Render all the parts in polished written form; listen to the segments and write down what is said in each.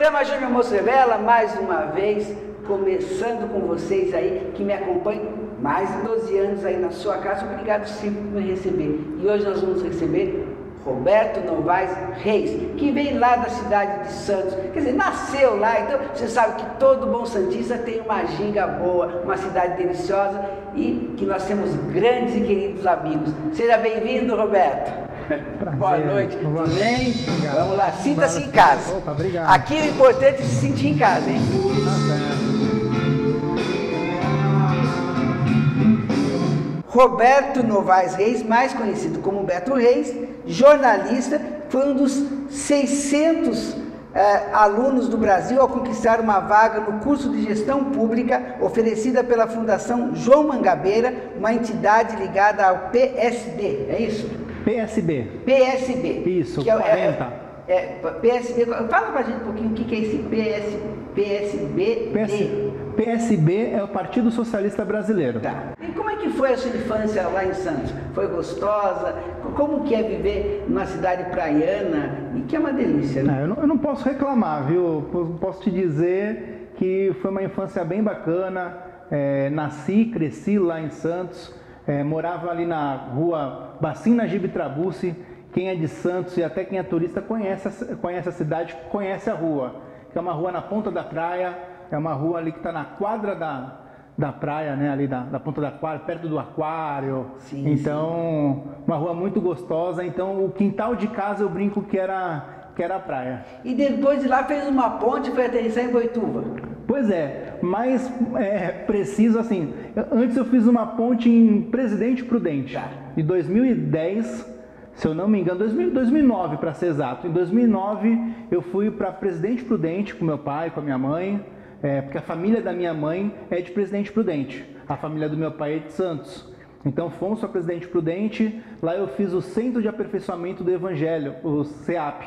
Programa Júnior Mozzarella, mais uma vez, começando com vocês aí, que me acompanham mais de 12 anos aí na sua casa. Obrigado sempre por me receber. E hoje nós vamos receber Roberto Novaes Reis, que vem lá da cidade de Santos, quer dizer, nasceu lá, então você sabe que todo bom santista tem uma ginga boa, uma cidade deliciosa e que nós temos grandes e queridos amigos. Seja bem-vindo, Roberto. Prazer. Boa noite, tudo bem? Obrigado. Vamos lá, sinta-se em casa. Opa, obrigado. Aqui o importante é se sentir em casa, hein? Roberto Novaes Reis, mais conhecido como Beto Reis, jornalista, foi um dos 600 alunos do Brasil ao conquistar uma vaga no curso de gestão pública oferecida pela Fundação João Mangabeira, uma entidade ligada ao PSD, é isso? PSB. PSB. Isso, que 40. PSB, fala pra gente um pouquinho o que é esse PSB. PSB é o Partido Socialista Brasileiro. Tá. E como é que foi a sua infância lá em Santos? Foi gostosa? Como que é viver numa cidade praiana? E que é uma delícia, né? Eu não posso reclamar, viu? Posso te dizer que foi uma infância bem bacana. Nasci, cresci lá em Santos. Morava ali na rua Bacina Gibe Trabucci. Quem é de Santos e até quem é turista conhece a cidade, conhece a rua. Que é uma rua na ponta da praia. É uma rua ali que está na quadra da praia, né? Ali da ponta da quadra, perto do aquário. Sim, então, sim. Uma rua muito gostosa. Então, o quintal de casa eu brinco que era a praia. E depois de lá fez uma ponte e foi aterrissar em Boituva. Pois é, mais preciso assim. Antes eu fiz uma ponte em Presidente Prudente. Tá. Em 2010, se eu não me engano, 2009 para ser exato. Em 2009 eu fui para Presidente Prudente com meu pai, com a minha mãe. Porque a família da minha mãe é de Presidente Prudente, a família do meu pai é de Santos. Então fomos para Presidente Prudente, lá eu fiz o Centro de Aperfeiçoamento do Evangelho, o CEAP.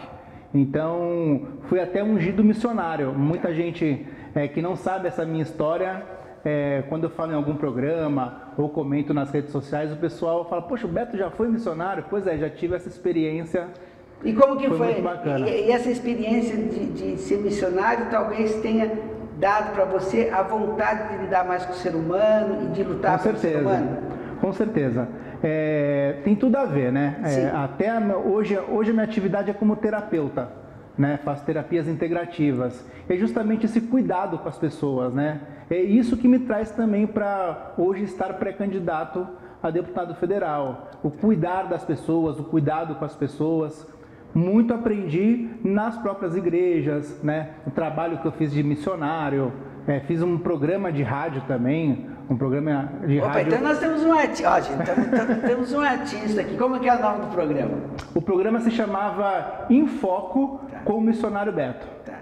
Então fui até ungido missionário. Muita gente que não sabe essa minha história, quando eu falo em algum programa ou comento nas redes sociais, o pessoal fala, poxa, o Beto já foi missionário? Pois é, já tive essa experiência. E como que foi? Muito bacana. E essa experiência de ser missionário talvez tenha dado para você a vontade de lidar mais com o ser humano e de lutar pelo ser humano? Com certeza. Tem tudo a ver, né? Até hoje a minha atividade é como terapeuta, né? Faço terapias integrativas. É justamente esse cuidado com as pessoas, né? É isso que me traz também para hoje estar pré-candidato a deputado federal. O cuidar das pessoas, o cuidado com as pessoas. Muito aprendi nas próprias igrejas, né? O trabalho que eu fiz de missionário, fiz um programa de rádio também, um programa de rádio... Então nós temos um artista, temos um artista aqui. Como é que é o nome do programa? O programa se chamava Em Foco com o Missionário Beto. Tá.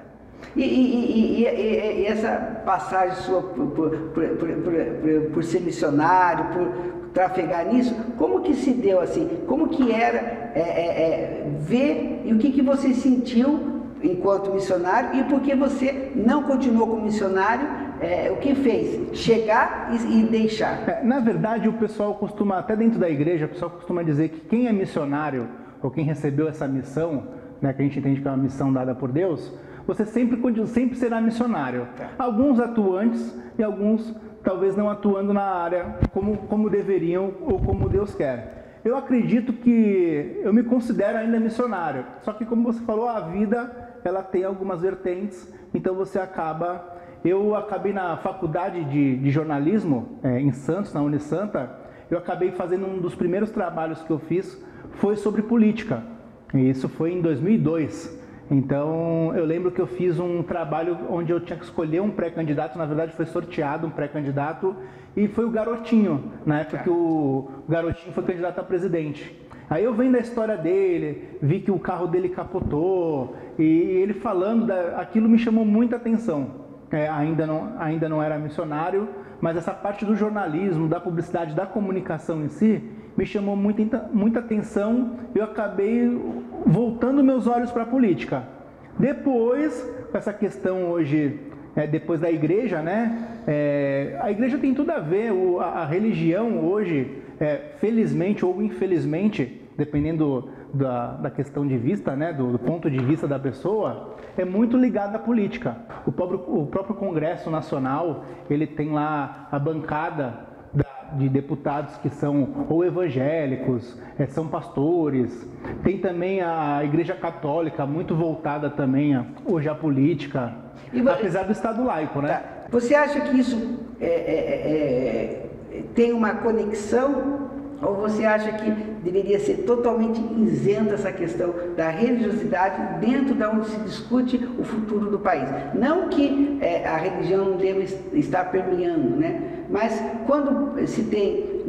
E essa passagem sua por ser missionário, por trafegar nisso, como que se deu assim? Como que era ver e o que você sentiu enquanto missionário e por que você não continuou como missionário? O que fez? Chegar e deixar? Na verdade, o pessoal costuma, até dentro da igreja, o pessoal costuma dizer que quem é missionário ou quem recebeu essa missão, né, que a gente entende que é uma missão dada por Deus, você sempre será missionário. Alguns atuantes e alguns talvez não atuando na área como deveriam ou como Deus quer. Eu acredito que eu me considero ainda missionário, só que como você falou, a vida ela tem algumas vertentes, então eu acabei na faculdade de jornalismo em Santos, na Unisanta, eu acabei fazendo um dos primeiros trabalhos que eu fiz, foi sobre política, e isso foi em 2002. Então, eu lembro que eu fiz um trabalho onde eu tinha que escolher um pré-candidato, na verdade foi sorteado um pré-candidato, e foi o Garotinho, na época que o Garotinho foi candidato a presidente. Aí eu vendo a história dele, vi que o carro dele capotou, e ele falando, aquilo me chamou muita atenção. Ainda não era missionário, mas essa parte do jornalismo, da publicidade, da comunicação em si, me chamou muita atenção e eu acabei voltando meus olhos para a política. Depois, com essa questão hoje, depois da igreja, né? A igreja tem tudo a ver, a religião hoje, felizmente ou infelizmente, dependendo da questão de vista, né, do ponto de vista da pessoa, é muito ligado à política. O próprio Congresso Nacional, ele tem lá a bancada de deputados que são ou evangélicos, são pastores. Tem também a Igreja Católica, muito voltada também hoje à política, apesar do Estado laico, né? Tá. Você acha que isso tem uma conexão, ou você acha que deveria ser totalmente isenta essa questão da religiosidade dentro da onde se discute o futuro do país? Não que a religião não deva estar permeando, né? Mas quando se tem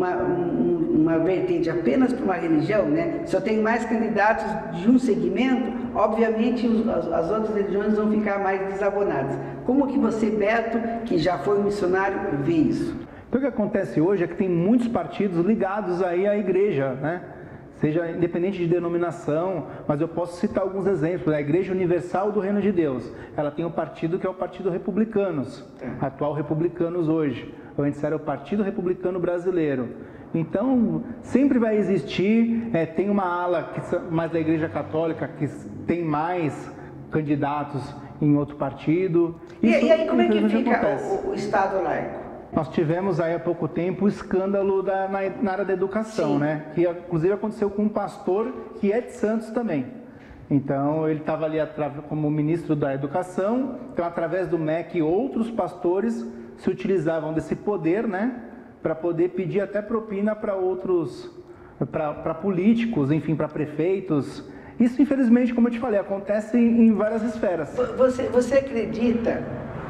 uma vertente apenas para uma religião, né? Se eu tenho mais candidatos de um segmento, obviamente as outras religiões vão ficar mais desabonadas. Como que você, Beto, que já foi um missionário, vê isso? Então, o que acontece hoje é que tem muitos partidos ligados aí à igreja, né? Seja independente de denominação, mas eu posso citar alguns exemplos. A Igreja Universal do Reino de Deus, ela tem um partido que é o Partido Republicanos, atual Republicanos hoje. Antes era o Partido Republicano Brasileiro. Então, sempre vai existir, tem uma ala mais da Igreja Católica que tem mais candidatos em outro partido. E aí como é que fica o Estado laico? Nós tivemos aí há pouco tempo o escândalo na área da educação, né? Que inclusive aconteceu com um pastor que é de Santos também. Então ele estava ali como ministro da educação, então através do MEC outros pastores se utilizavam desse poder, né? Para poder pedir até propina para outros, para políticos, enfim, para prefeitos. Isso infelizmente, como eu te falei, acontece em várias esferas. Você acredita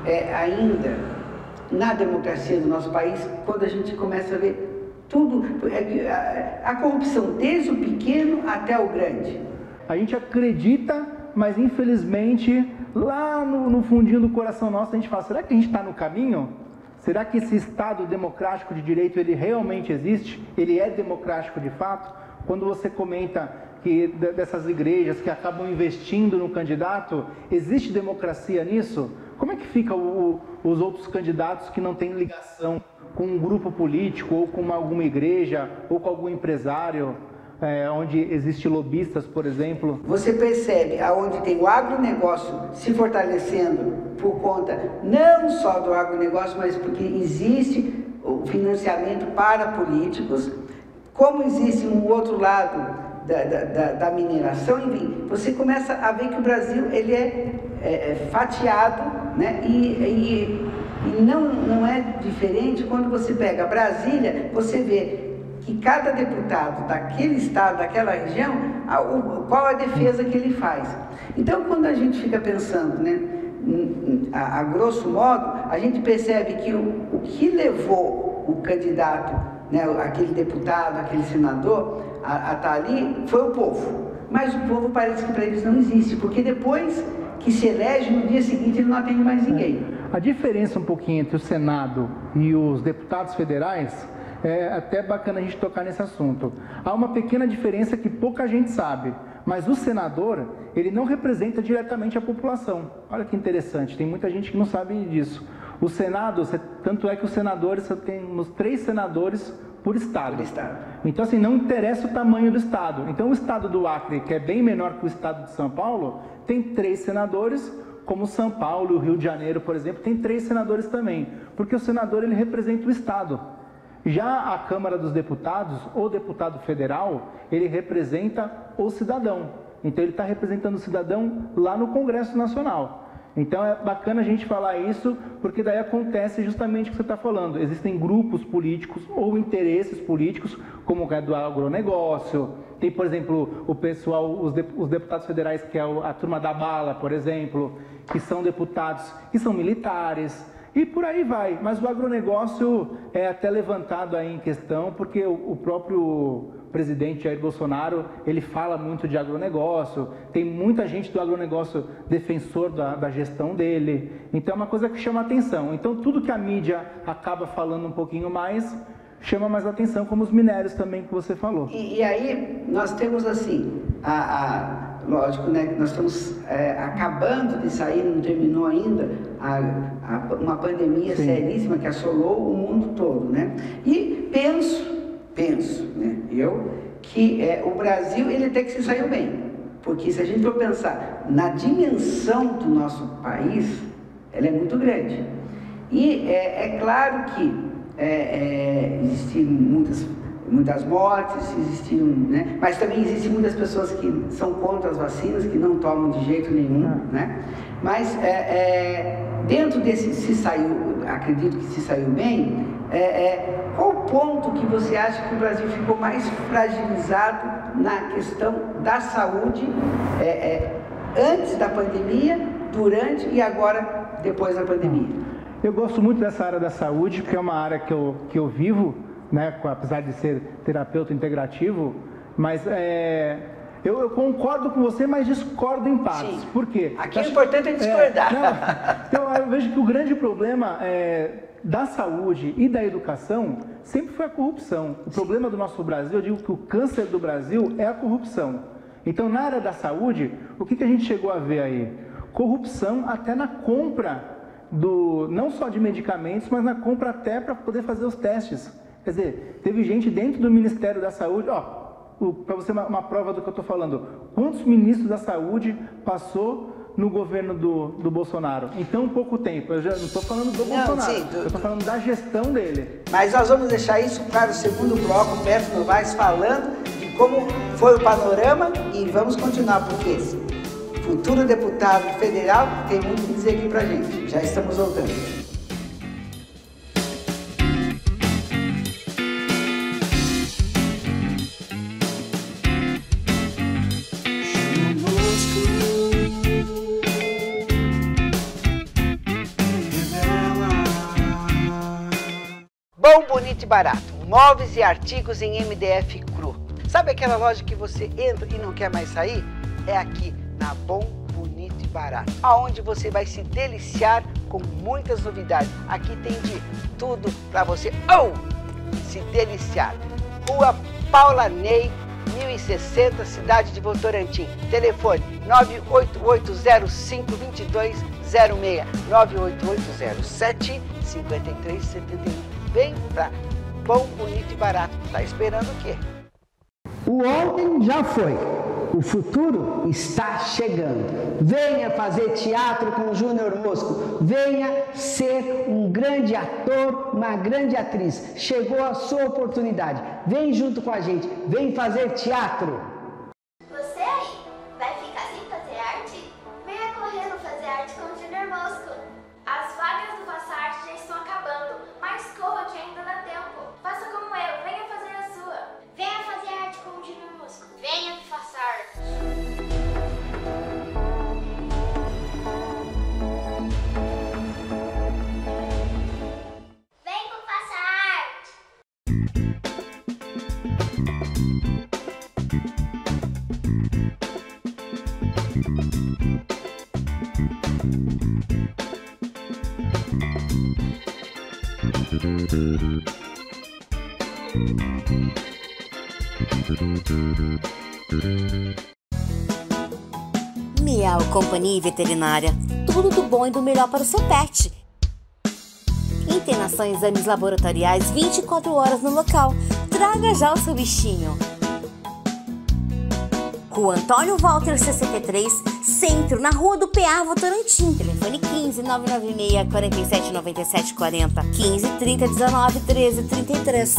ainda na democracia do nosso país, quando a gente começa a ver tudo, a corrupção desde o pequeno até o grande? A gente acredita, mas infelizmente lá no fundinho do coração nosso a gente fala, será que a gente está no caminho? Será que esse Estado democrático de direito ele realmente existe? Ele é democrático de fato? Quando você comenta que dessas igrejas que acabam investindo no candidato, existe democracia nisso? Como é que fica os outros candidatos que não têm ligação com um grupo político, ou com alguma igreja, ou com algum empresário, onde existem lobistas, por exemplo? Você percebe aonde tem o agronegócio se fortalecendo por conta não só do agronegócio, mas porque existe o financiamento para políticos, como existe um outro lado da mineração, enfim, você começa a ver que o Brasil ele é fatiado, né? E não é diferente quando você pega Brasília, você vê que cada deputado daquele estado, daquela região, qual a defesa que ele faz. Então, quando a gente fica pensando, né, a grosso modo, a gente percebe que o que levou o candidato, né, aquele deputado, aquele senador, a estar ali, foi o povo. Mas o povo parece que para eles não existe, porque depois que se elege, no dia seguinte ele não atende mais ninguém. A diferença um pouquinho entre o Senado e os deputados federais, é até bacana a gente tocar nesse assunto. Há uma pequena diferença que pouca gente sabe, mas o senador, ele não representa diretamente a população. Olha que interessante, tem muita gente que não sabe disso. O Senado, tanto é que os senadores, você tem uns 3 senadores por estado. Então, assim, não interessa o tamanho do estado. Então, o estado do Acre, que é bem menor que o estado de São Paulo, tem 3 senadores, como São Paulo e o Rio de Janeiro, por exemplo, tem 3 senadores também, porque o senador, ele representa o estado. Já a Câmara dos Deputados, o deputado federal, ele representa o cidadão. Então, ele está representando o cidadão lá no Congresso Nacional. Então, é bacana a gente falar isso, porque daí acontece justamente o que você está falando. Existem grupos políticos ou interesses políticos, como o do agronegócio. Tem, por exemplo, o pessoal, os deputados federais, que é a turma da bala, por exemplo, que são deputados que são militares. E por aí vai, mas o agronegócio é até levantado aí em questão, porque o próprio presidente Jair Bolsonaro, ele fala muito de agronegócio, tem muita gente do agronegócio defensor da gestão dele, então é uma coisa que chama atenção. Então tudo que a mídia acaba falando um pouquinho mais, chama mais atenção, como os minérios também que você falou. E aí nós temos assim, lógico, né, nós estamos acabando de sair, não terminou ainda, uma pandemia seríssima que assolou o mundo todo, né? E penso, né, que o Brasil ele tem que se saiu bem, porque se a gente for pensar na dimensão do nosso país, ela é muito grande. E é claro que existem muitas mortes, existiam, né? Mas também existem muitas pessoas que são contra as vacinas, que não tomam de jeito nenhum, né? Mas dentro desse se saiu, acredito que se saiu bem, qual o ponto que você acha que o Brasil ficou mais fragilizado na questão da saúde antes da pandemia, durante e agora depois da pandemia? Eu gosto muito dessa área da saúde, porque é uma área que eu vivo, né, apesar de ser terapeuta integrativo, mas eu concordo com você, mas discordo em partes. Sim. Por quê? Aqui o importante é discordar. Então, eu vejo que o grande problema da saúde e da educação sempre foi a corrupção. O problema do nosso Brasil, eu digo que o câncer do Brasil é a corrupção. Então, na área da saúde, o que a gente chegou a ver aí? Corrupção até na compra não só de medicamentos, mas na compra até para poder fazer os testes. Quer dizer, teve gente dentro do Ministério da Saúde, para você uma prova do que eu estou falando, quantos ministros da saúde passou no governo do Bolsonaro? Em tão pouco tempo. Eu já não estou falando do Bolsonaro, eu estou falando da gestão dele. Mas nós vamos deixar isso para o segundo bloco, Beto Novaes falando de como foi o panorama e vamos continuar, porque futuro deputado federal tem muito que dizer aqui pra gente. Já estamos voltando. Bom, bonito e barato. Móveis e artigos em MDF cru. Sabe aquela loja que você entra e não quer mais sair? É aqui, na Bom, Bonito e Barato, aonde você vai se deliciar com muitas novidades. Aqui tem de tudo para você se deliciar. Rua Paula Ney, 1060, cidade de Votorantim. Telefone 988052206, 988075371. Vem pra Bom, Bonito e Barato. Tá esperando o quê? O ontem já foi. O futuro está chegando. Venha fazer teatro com o Júnior Mosco. Venha ser um grande ator, uma grande atriz. Chegou a sua oportunidade. Vem junto com a gente. Vem fazer teatro. Você aí, vai ficar sem fazer arte? Venha correndo fazer arte com o Júnior Mosco. As vagas do Faça Arte já estão acabando, mas corra que ainda dá tempo. Faça como eu, venha fazer a sua. Venha fazer arte com o Júnior Mosco. Venha que faça arte. Vem que faça arte. Miau Companhia Veterinária. Tudo do bom e do melhor para o seu pet. Internação e exames laboratoriais 24 horas no local. Traga já o seu bichinho. Rua Antônio Walter 63, Centro, na Rua do PA, Votorantim. Telefone 15 996 47 97 40, 15 30 19 13 33.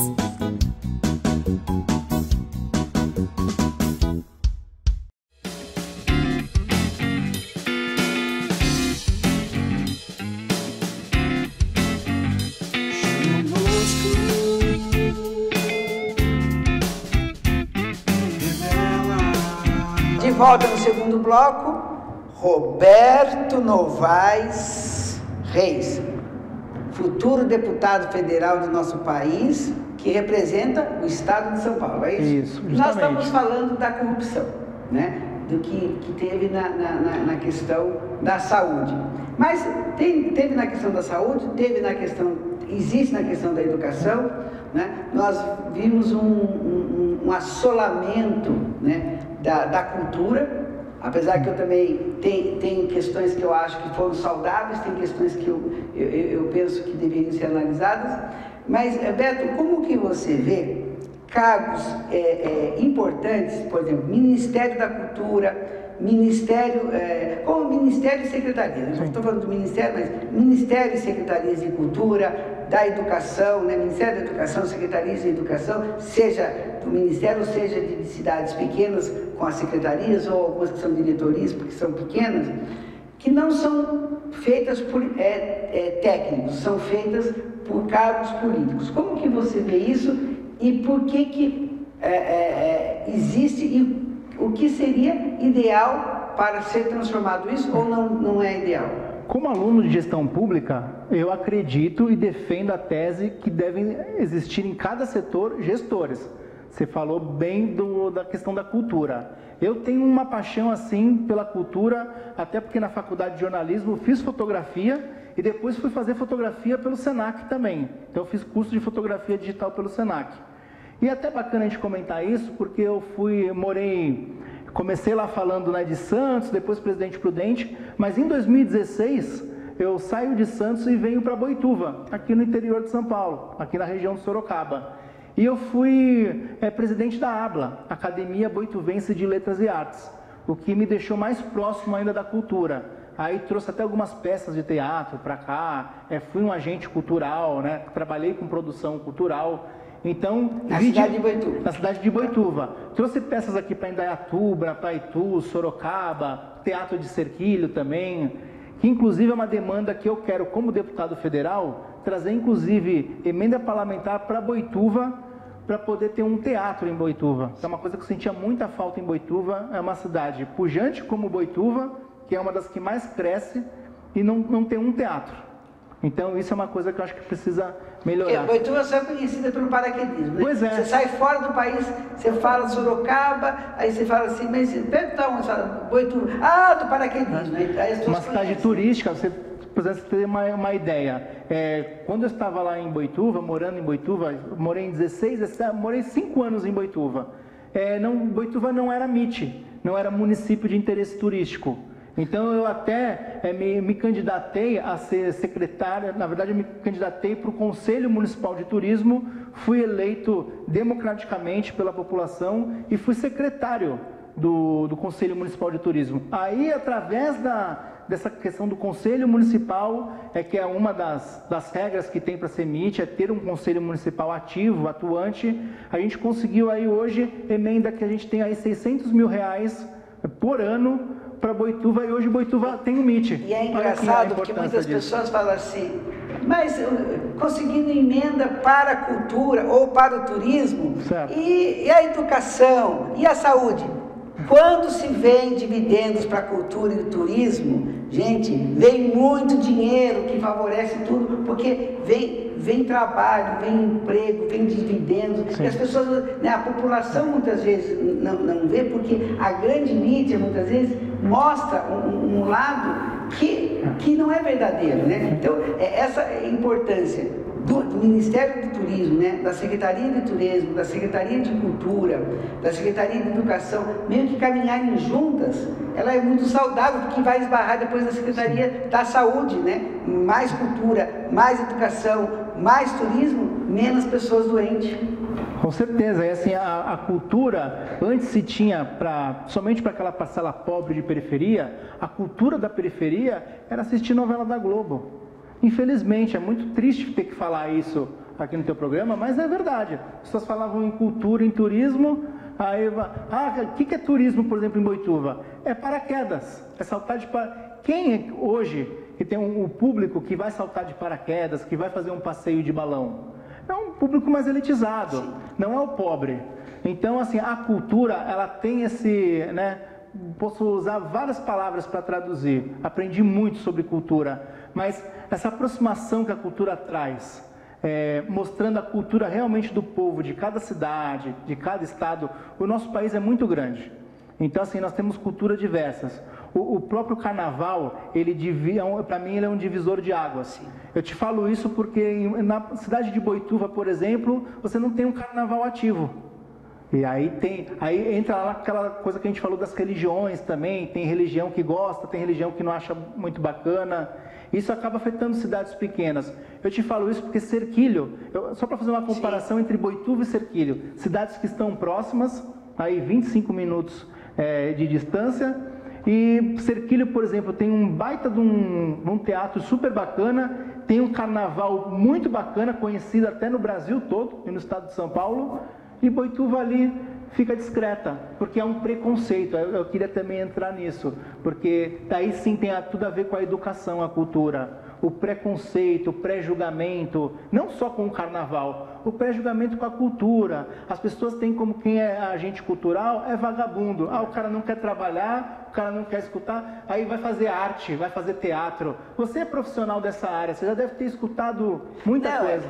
De volta no segundo bloco, Roberto Novaes Reis, futuro deputado federal do nosso país, que representa o estado de São Paulo, é isso? Isso, Nós estamos falando da corrupção, né? Do que teve na questão da saúde. Mas teve na questão da saúde, existe na questão da educação, né? Nós vimos um assolamento, né, da cultura, apesar que eu também tenho questões que eu acho que foram saudáveis, tem questões que eu penso que deveriam ser analisadas. Mas, Beto, como que você vê cargos importantes importantes, por exemplo, Ministério da Cultura, como Ministério e Secretarias. Não estou falando do Ministério, mas Ministério e Secretarias de Cultura, da Educação, né? Ministério da Educação, Secretarias de Educação, seja do Ministério, seja de cidades pequenas com as secretarias, ou algumas que são diretorias, porque são pequenas, que não são feitas por técnicos, são feitas por cargos políticos. Como que você vê isso e por que existe e o que seria ideal para ser transformado isso ou não é ideal? Como aluno de gestão pública, eu acredito e defendo a tese que devem existir em cada setor gestores. Você falou bem da questão da cultura. Eu tenho uma paixão assim pela cultura, até porque na faculdade de jornalismo fiz fotografia e depois fui fazer fotografia pelo Senac também. Então eu fiz curso de fotografia digital pelo Senac. E é até bacana a gente comentar isso, porque eu comecei lá falando, né, de Santos, depois Presidente Prudente, mas em 2016 eu saio de Santos e venho para Boituva, aqui no interior de São Paulo, aqui na região de Sorocaba. E eu fui presidente da ABLA, Academia Boituvense de Letras e Artes, o que me deixou mais próximo ainda da cultura. Aí trouxe até algumas peças de teatro para cá, fui um agente cultural, né, trabalhei com produção cultural. Então, na cidade de Boituva. Na cidade de Boituva. Trouxe peças aqui para Indaiatuba, para Itu, Sorocaba, Teatro de Cerquilho também, que inclusive é uma demanda que eu quero, como deputado federal, trazer inclusive emenda parlamentar para Boituva, para poder ter um teatro em Boituva. É uma coisa que eu sentia muita falta em Boituva, é uma cidade pujante como Boituva, que é uma das que mais cresce, e não tem um teatro. Então isso é uma coisa que eu acho que precisa melhorar. Boituva só é conhecida pelo paraquedismo, né? Pois é. Você sai fora do país, você fala Sorocaba, aí você fala assim, mas pergunta onde você fala, Boituva, do paraquedismo. Aí uma cidade turística, você precisa ter uma ideia. Quando eu estava lá em Boituva, morando em Boituva, morei morei 5 anos em Boituva. Boituva não era MIT, não era município de interesse turístico. Então eu até me candidatei a ser secretário, na verdade eu me candidatei para o Conselho Municipal de Turismo, fui eleito democraticamente pela população e fui secretário do Conselho Municipal de Turismo. Aí, através dessa questão do Conselho Municipal, que é uma das regras que tem para ser MIT, é ter um Conselho Municipal ativo, atuante, a gente conseguiu aí hoje, emenda que a gente tem aí R$600 mil por ano, para Boituva, e hoje Boituva tem um MIT. E é engraçado porque muitas pessoas falam assim, mas conseguindo emenda para a cultura ou para o turismo, e a educação, e a saúde? Quando se vê dividendos para a cultura e o turismo, gente, vem muito dinheiro que favorece tudo, porque vem trabalho, vem emprego, vem dividendos, e as pessoas, né, a população muitas vezes não vê, porque a grande mídia muitas vezes mostra um lado que não é verdadeiro, né? Então, essa é a importância do Ministério do Turismo, né, da Secretaria de Turismo, da Secretaria de Cultura, da Secretaria de Educação, meio que caminharem juntas, ela é muito saudável, porque vai esbarrar depois na Secretaria da Saúde, né? Mais cultura, mais educação, mais turismo, menos pessoas doentes. Com certeza, e assim, a cultura, antes se tinha, somente para aquela parcela pobre de periferia, a cultura da periferia era assistir novela da Globo. Infelizmente, é muito triste ter que falar isso aqui no teu programa, mas é verdade. As pessoas falavam em cultura, em turismo, aí, o que é turismo, por exemplo, em Boituva? É paraquedas, é saltar de paraquedas. Quem hoje que tem um público que vai saltar de paraquedas, que vai fazer um passeio de balão? É um público mais elitizado, não é o pobre. Então, assim, a cultura, ela tem esse, né, posso usar várias palavras para traduzir, aprendi muito sobre cultura, mas essa aproximação que a cultura traz, mostrando a cultura realmente do povo, de cada cidade, de cada estado, o nosso país é muito grande. Então, assim, nós temos culturas diversas. O próprio carnaval, para mim, ele é um divisor de águas. Eu te falo isso porque na cidade de Boituva, por exemplo, você não tem um carnaval ativo. E aí entra lá aquela coisa que a gente falou das religiões também, tem religião que gosta, tem religião que não acha muito bacana. Isso acaba afetando cidades pequenas. Eu te falo isso porque Cerquilho, só para fazer uma comparação entre Boituva e Cerquilho, cidades que estão próximas, aí 25 minutos de distância. E Serquilho, por exemplo, tem um baita de um teatro super bacana, tem um carnaval muito bacana, conhecido até no Brasil todo e no estado de São Paulo, e Boituva ali fica discreta, porque é um preconceito. Eu queria também entrar nisso, porque daí sim tem tudo a ver com a educação, a cultura. O preconceito, o pré-julgamento, não só com o carnaval, o pré-julgamento com a cultura. As pessoas têm como quem é agente cultural é vagabundo. O cara não quer trabalhar, o cara não quer escutar, aí vai fazer arte, vai fazer teatro. Você é profissional dessa área, você já deve ter escutado muita coisa.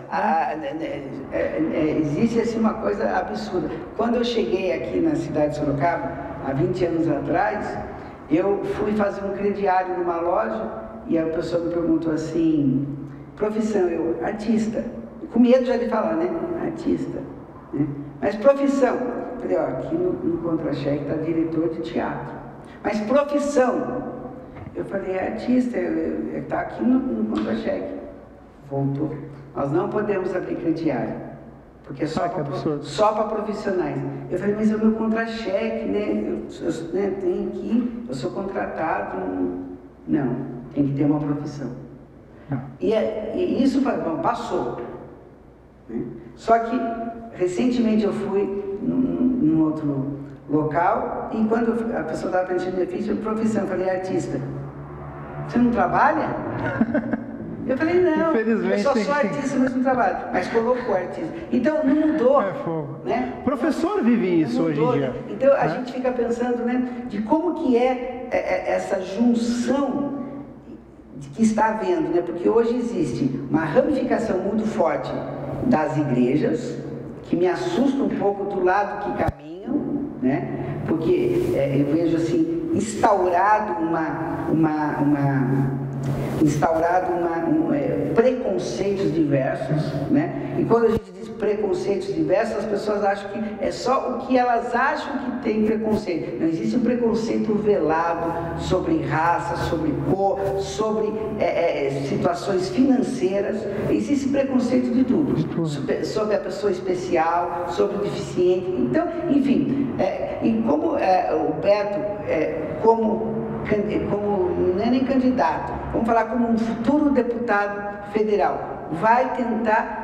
Existe assim uma coisa absurda. Quando eu cheguei aqui na cidade de Sorocaba, há 20 anos atrás, eu fui fazer um crediário numa loja. E a pessoa me perguntou assim, profissão, eu, artista. Com medo já de falar, né? Artista. Né? Mas profissão. Eu falei, aqui no contra-cheque está diretor de teatro. Mas profissão. Eu falei, artista, está aqui no contra-cheque. Voltou. Nós não podemos abrir crediário. Porque é só para profissionais. Eu falei, mas é o meu contra-cheque, né? Eu tenho aqui, eu sou contratado. Não. Tem que ter uma profissão. E isso passou. Né? Só que, recentemente eu fui num outro local e quando a pessoa estava preenchendo minha ficha, profissão, eu falei, artista. Você não trabalha? Eu falei, não, eu só sou artista, mas não trabalho. Mas colocou artista. Então, não mudou. Né? O professor vive isso hoje em dia. Então, a gente fica pensando, né, de como que é essa junção que está havendo, né? Porque hoje existe uma ramificação muito forte das igrejas, que me assusta um pouco do lado que caminham, né? Porque eu vejo assim, instaurado preconceitos diversos, né? E quando a gente diz preconceitos diversos, as pessoas acham que é só o que elas acham que tem preconceito. Não existe um preconceito velado sobre raça, sobre cor, sobre situações financeiras. Existe preconceito de tudo. Sobre a pessoa especial, sobre o deficiente. Então, enfim, e como o Beto, como não é nem candidato, vamos falar como um futuro deputado federal, vai tentar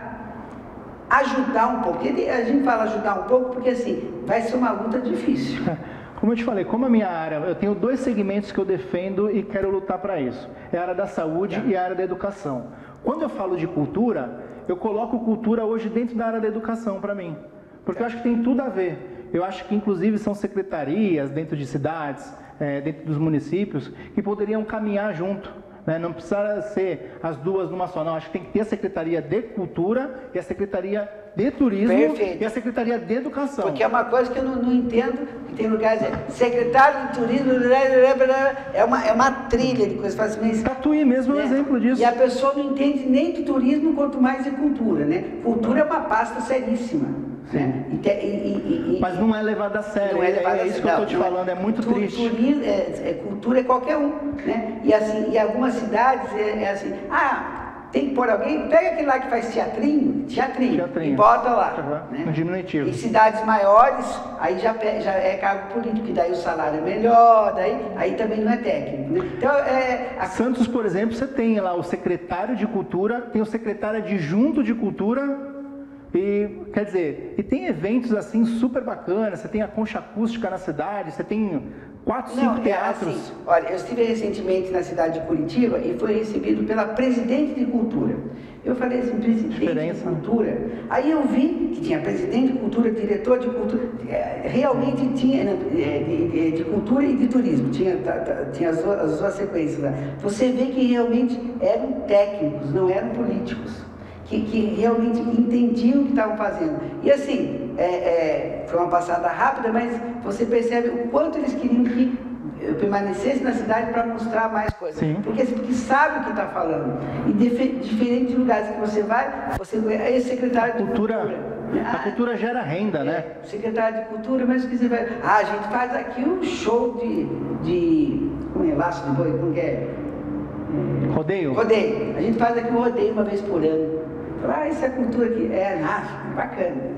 ajudar um pouco. A gente fala ajudar um pouco porque assim, vai ser uma luta difícil. Como eu te falei, como a minha área, eu tenho 2 segmentos que eu defendo e quero lutar para isso. É a área da saúde e a área da educação. Quando eu falo de cultura, eu coloco cultura hoje dentro da área da educação para mim. Porque eu acho que tem tudo a ver. Eu acho que inclusive são secretarias dentro de cidades, dentro dos municípios, que poderiam caminhar junto. Não precisa ser as duas numa só, não. Acho que tem que ter a Secretaria de Cultura e a Secretaria de Turismo. Perfeito. E a Secretaria de Educação. Porque é uma coisa que eu não entendo, que tem lugares, secretário de Turismo, é uma trilha de coisas. Mas, Tatuí mesmo é um exemplo disso. E a pessoa não entende nem de turismo, quanto mais de cultura, né? Cultura é uma pasta seríssima. Né? Mas não é levado a sério, não é levado a isso que eu estou te falando, é muito triste. Cultura é qualquer um, né? E assim, em algumas cidades é assim, tem que pôr alguém, pega aquele lá que faz teatrinho, e bota lá. Né? No diminutivo. Em cidades maiores, aí já é cargo político, que daí o salário é melhor, aí também não é técnico. Né? Então, Santos, por exemplo, você tem lá o secretário de Cultura, tem o secretário adjunto de Cultura. E, quer dizer, e tem eventos assim super bacanas, você tem a concha acústica na cidade, você tem 4, 5 teatros. Assim, olha, eu estive recentemente na cidade de Curitiba e fui recebido pela presidente de cultura. Eu falei assim, presidente de cultura. Aí eu vi que tinha presidente de cultura, diretor de cultura, realmente tinha de cultura e de turismo, tinha as duas sequências lá. Você vê que realmente eram técnicos, não eram políticos. Que realmente entendiam o que estavam fazendo. E assim, foi uma passada rápida, mas você percebe o quanto eles queriam que eu permanecesse na cidade para mostrar mais coisas. Porque sabe o que está falando. E diferente de lugares que você vai, você é secretário de cultura. A cultura gera renda, né? Secretário de cultura, mas o que você vai... a gente faz aqui um show de como é? Laço de boi, como que é? Rodeio? Rodeio. A gente faz aqui um rodeio uma vez por ano. Isso é cultura aqui. Bacana.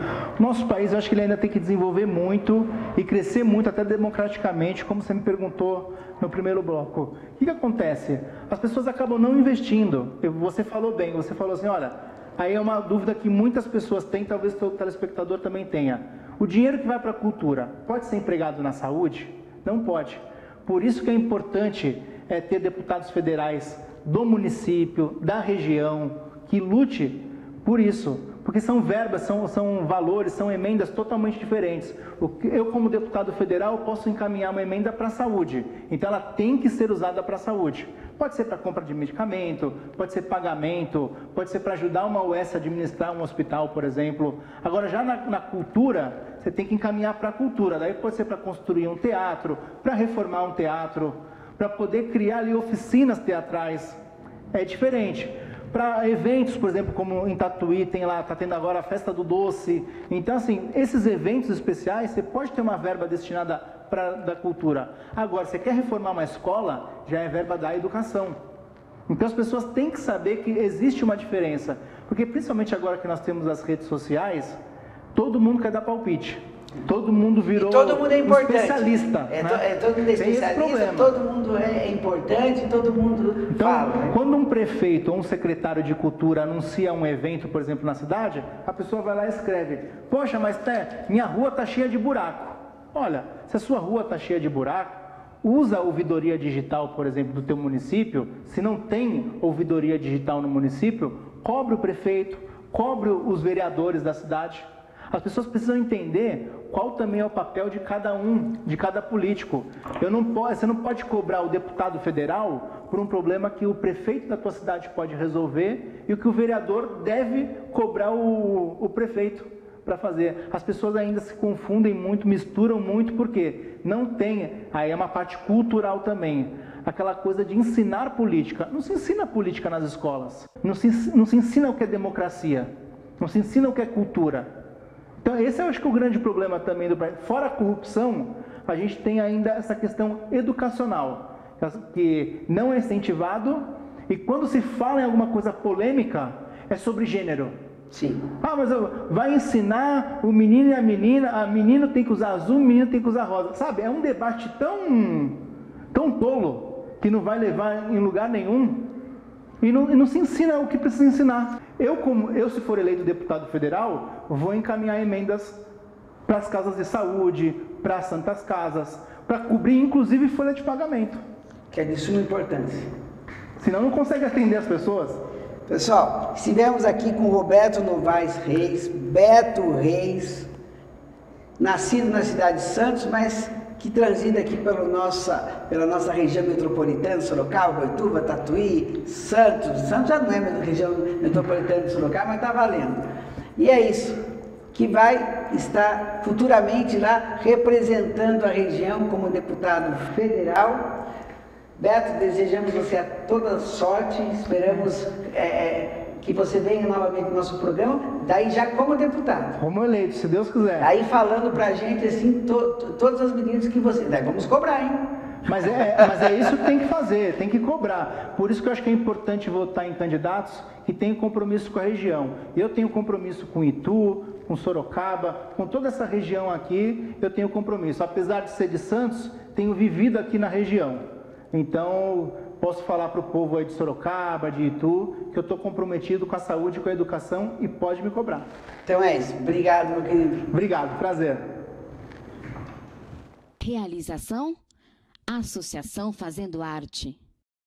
O nosso país, eu acho que ele ainda tem que desenvolver muito e crescer muito, até democraticamente, como você me perguntou no primeiro bloco. O que acontece? As pessoas acabam não investindo. Você falou bem, você falou assim, olha, aí é uma dúvida que muitas pessoas têm, talvez o seu telespectador também tenha. O dinheiro que vai para a cultura pode ser empregado na saúde? Não pode. Por isso que é importante ter deputados federais do município, da região, que lute por isso. Porque são verbas, são valores, são emendas totalmente diferentes. Eu, como deputado federal, posso encaminhar uma emenda para a saúde. Então, ela tem que ser usada para a saúde. Pode ser para compra de medicamento, pode ser pagamento, pode ser para ajudar uma UES a administrar um hospital, por exemplo. Agora, já na cultura, você tem que encaminhar para a cultura. Daí pode ser para construir um teatro, para reformar um teatro, para poder criar ali oficinas teatrais. É diferente. Para eventos, por exemplo, como em Tatuí, está tendo agora a Festa do Doce. Então, assim, esses eventos especiais, você pode ter uma verba destinada da cultura. Agora, você quer reformar uma escola, já é verba da educação. Então, as pessoas têm que saber que existe uma diferença. Porque, principalmente agora que nós temos as redes sociais, todo mundo quer dar palpite. Todo mundo virou todo mundo é importante. Especialista. Todo mundo é especialista, todo mundo é importante, todo mundo então, fala. Né? Quando um prefeito ou um secretário de cultura anuncia um evento, por exemplo, na cidade, a pessoa vai lá e escreve, poxa, mas minha rua está cheia de buraco. Olha, se a sua rua está cheia de buraco, usa a ouvidoria digital, por exemplo, do teu município. Se não tem ouvidoria digital no município, cobre o prefeito, cobre os vereadores da cidade. As pessoas precisam entender qual também é o papel de cada um, de cada político. Você não pode cobrar o deputado federal por um problema que o prefeito da tua cidade pode resolver e o que o vereador deve cobrar o prefeito para fazer. As pessoas ainda se confundem muito, misturam muito, porque não tem, aí é uma parte cultural também, aquela coisa de ensinar política. Não se ensina política nas escolas, não se ensina o que é democracia, não se ensina o que é cultura. Então, esse eu acho que é o grande problema também do país. Fora a corrupção, a gente tem ainda essa questão educacional, que não é incentivado, e quando se fala em alguma coisa polêmica, é sobre gênero. Sim. Ah, mas vai ensinar o menino e a menino tem que usar azul, o menino tem que usar rosa. Sabe, é um debate tão tolo, que não vai levar em lugar nenhum, e não se ensina o que precisa ensinar. Eu, se for eleito deputado federal, vou encaminhar emendas para as casas de saúde, para as santas casas, para cobrir inclusive folha de pagamento. Que é de suma importância. Senão não consegue atender as pessoas. Pessoal, estivemos aqui com Roberto Novaes Reis, Beto Reis, nascido na cidade de Santos, mas que transita aqui pela nossa região metropolitana, Sorocaba, Boituva, Tatuí, Santos. Santos já não é região metropolitana de Sorocaba, mas está valendo. E é isso, que vai estar futuramente lá representando a região como deputado federal. Beto, desejamos você toda sorte, esperamos que você venha novamente no nosso programa, daí já como deputado. Como eleito, se Deus quiser. Aí falando pra gente assim, todas as medidas que você... Daí vamos cobrar, hein? Mas é isso que tem que fazer, tem que cobrar. Por isso que eu acho que é importante votar em candidatos que tenham compromisso com a região. Eu tenho compromisso com Itu, com Sorocaba, com toda essa região aqui, eu tenho compromisso. Apesar de ser de Santos, tenho vivido aqui na região. Então, posso falar para o povo aí de Sorocaba, de Itu, que eu estou comprometido com a saúde e com a educação e pode me cobrar. Então é isso. Obrigado, meu querido. Obrigado, prazer. Realização: Associação Fazendo Arte.